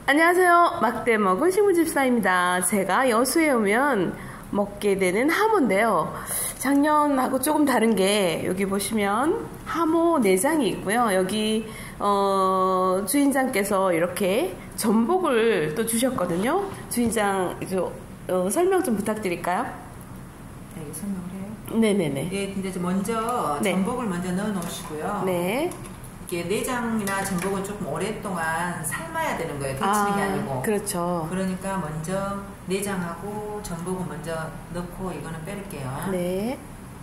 안녕하세요. 막대 먹은 시무집사입니다. 제가 여수에 오면 먹게 되는 하모인데요. 작년하고 조금 다른 게 여기 보시면 하모 내장이 있고요. 여기 주인장께서 이렇게 전복을 또 주셨거든요. 주인장 설명 좀 부탁드릴까요? 네, 설명을 해요. 네네네. 예, 근데 먼저 전복을 먼저 넣어 놓으시고요. 네. 이게 내장이나 전복은 조금 오랫동안 삶아야 되는 거예요. 데치는 게 아니고. 그렇죠. 그러니까 먼저 내장하고 전복은 먼저 넣고 이거는 빼릴게요. 네.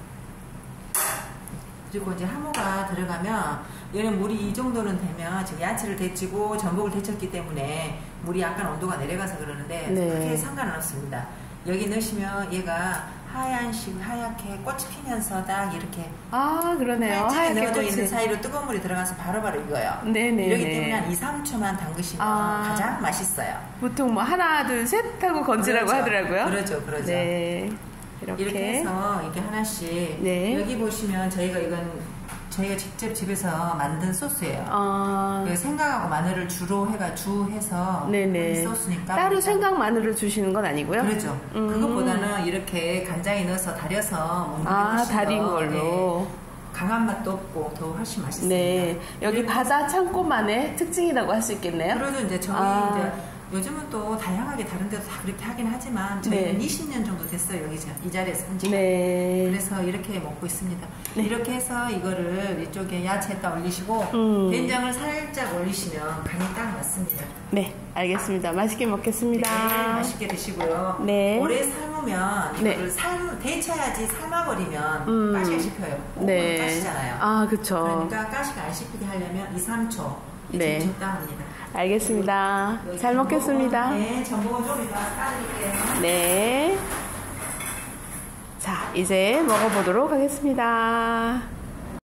그리고 이제 하모가 들어가면 얘는 물이 이 정도는 되면 지금 야채를 데치고 전복을 데쳤기 때문에 물이 약간 온도가 내려가서 그러는데 크게 상관은 없습니다. 여기 넣으시면 얘가 하얗게 꽃이 피면서 딱 이렇게 그러네요. 하얗게 넣어져 있는 사이로 뜨거운 물이 들어가서 바로바로 익어요. 네네. 이러기 때문에 한 2, 3초만 담그시면 가장 맛있어요. 보통 뭐 하나, 둘, 셋 하고 건지라고 그렇죠. 하더라고요. 그러죠. 네. 이렇게 해서 이렇게 하나씩 여기 보시면 저희가 직접 집에서 만든 소스예요. 생강하고 마늘을 주로 해서 소스니까 따로 생강 마늘을 주시는 건 아니고요. 그렇죠. 그것보다는 이렇게 간장에 넣어서 달여서 먹는 게 훨씬 달인 걸로 강한 맛도 없고 더 훨씬 맛있습니다. 네, 여기 바다 창고만의 특징이라고 할 수 있겠네요. 그래도 이제 저희 이제 요즘은 또 다양하게 다른 데도 다 그렇게 하긴 하지만 저희는 20년 정도 됐어요. 여기 이 자리에서 한 지가. 그래서 이렇게 먹고 있습니다. 이렇게 해서 이거를 이쪽에 야채에다 올리시고 된장을 살짝 올리시면 간이 딱 맞습니다. 네, 알겠습니다. 맛있게 먹겠습니다. 네, 맛있게 드시고요. 오래 삶으면 이거를 데쳐야지 삶아버리면 가시가 씹혀요. 가시잖아요. 그렇죠. 그러니까 가시가 안 씹히게 하려면 2, 3초 적당합니다. 알겠습니다. 잘 먹겠습니다. 네, 전복은 좀 이따 까드릴게요. 네. 자, 이제 먹어보도록 하겠습니다.